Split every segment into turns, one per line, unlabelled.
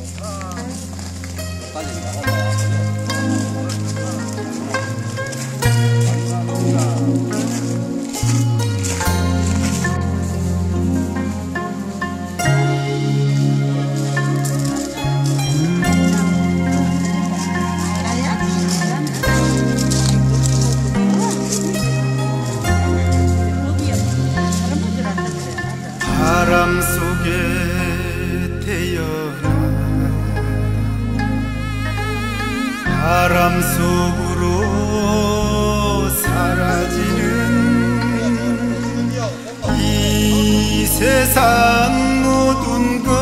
바람 속에 태어나 바람 속으로 사라지는 이 세상 모든 것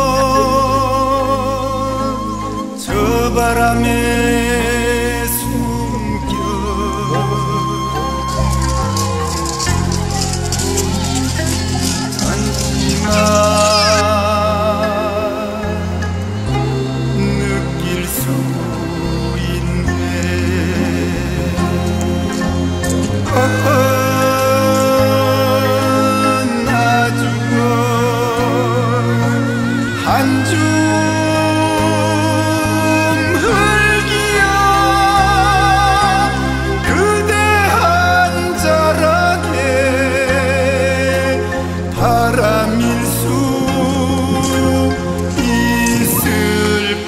저 바람에 숨겨 느낄 수 있네. 나 죽어 한 줌 흙이여 그대 한 자락에 바람일 수 있을까.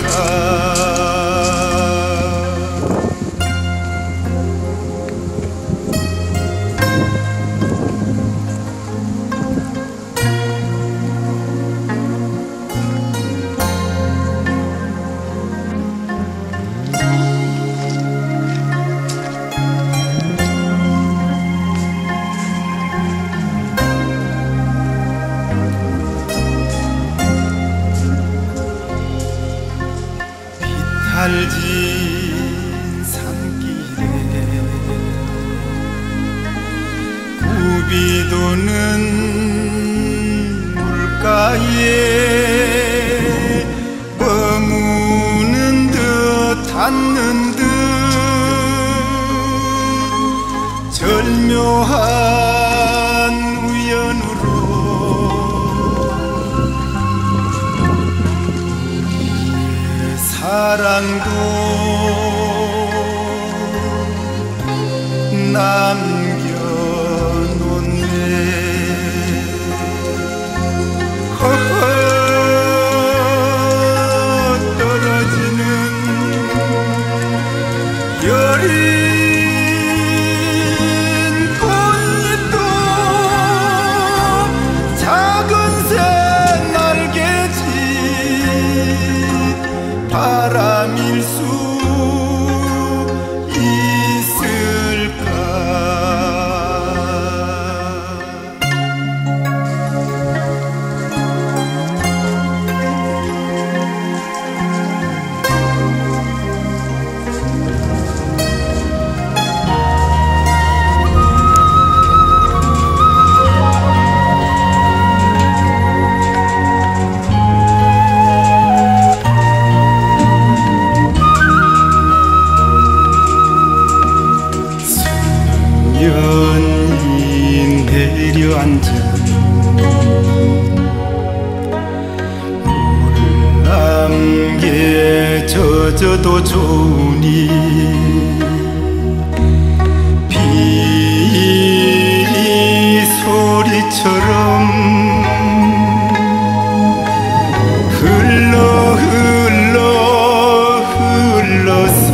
달진 산길에 굽이 도는 물가에 머무는 듯 닿는 듯 절묘한 우연으로 사랑도 남겨놓네. 떨어지는 여린 꽃잎도 작은 새날개지 바람일 수 있을까. 연이 내려앉은 물남개 젖어도 좋으니 비리 소리처럼 흘러서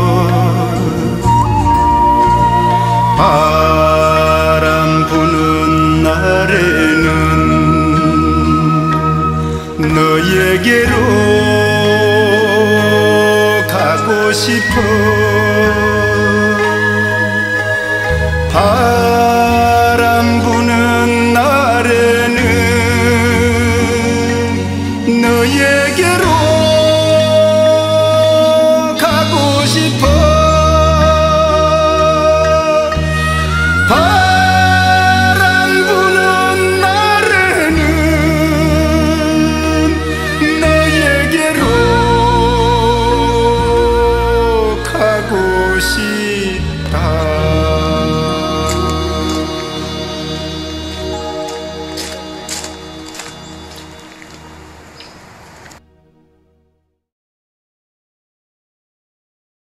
바람 부는 날에는 너에게로 가고 싶어. 바람 부는 날에는 너에게로